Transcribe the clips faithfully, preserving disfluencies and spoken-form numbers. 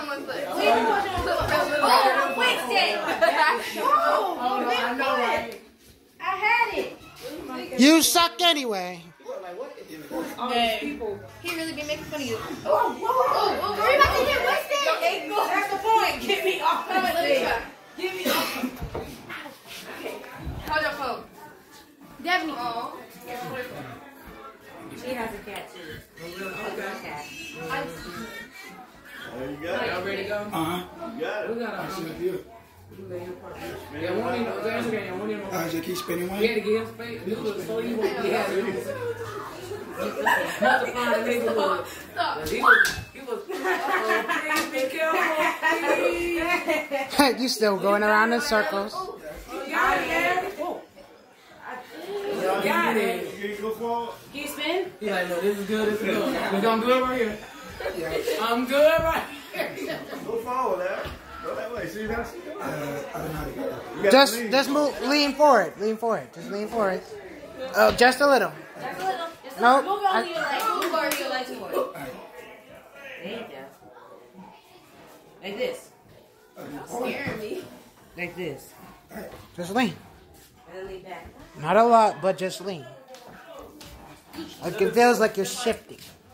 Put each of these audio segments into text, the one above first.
one foot. Oh, Winston! Oh, I know, right? I had it. You suck anyway. Hey. He really be making fun of you. Oh, oh, oh, oh, are you about to hit Winston? That's the point. Get me off the Wait, let me try. Get me off. Okay. How's your phone? Definitely. Oh. She has a cat too. A real cat. I There you go. Y'all ready to go? Uh-huh. You got it. We got it. Yeah, one in the dance again, one in the. I just keep spinning one. We had to give him space. This was so you won't be having it. Not to find a neighborhood. Stop. He was, he was, oh, please be careful. You still going around in circles. You got it. You got it. You go forward. Can you spin? He's like, no, this is good, this is good. We're going good right here. I'm good right here. Go forward, there. Go that way. See that? Uh, I don't know how to get it. Just, just move, lean forward, lean forward, just lean forward. Oh, just a little. Just a little. Just a Nope. little. Move on to your legs. Move on to your legs more. Alright. There you go. Like this. scaring me. Like this. Just lean. And then lean back. Not a lot, but just lean. Like it feels like you're shifting.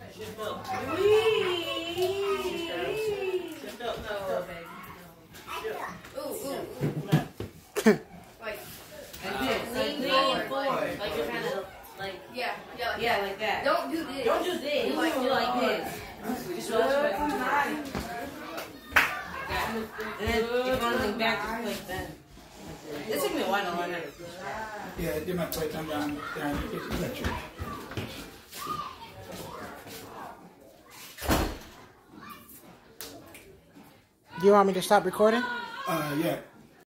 Like you're kind of like Yeah, yeah, like yeah, like that. Don't do this. Don't do this. Like do like this. Just roll it. And then if you want to lean back, just like that. This took me a while to learn it. Yeah, they might play time down down in the kitchen. That's true. Do you want me to stop recording? Uh, yeah.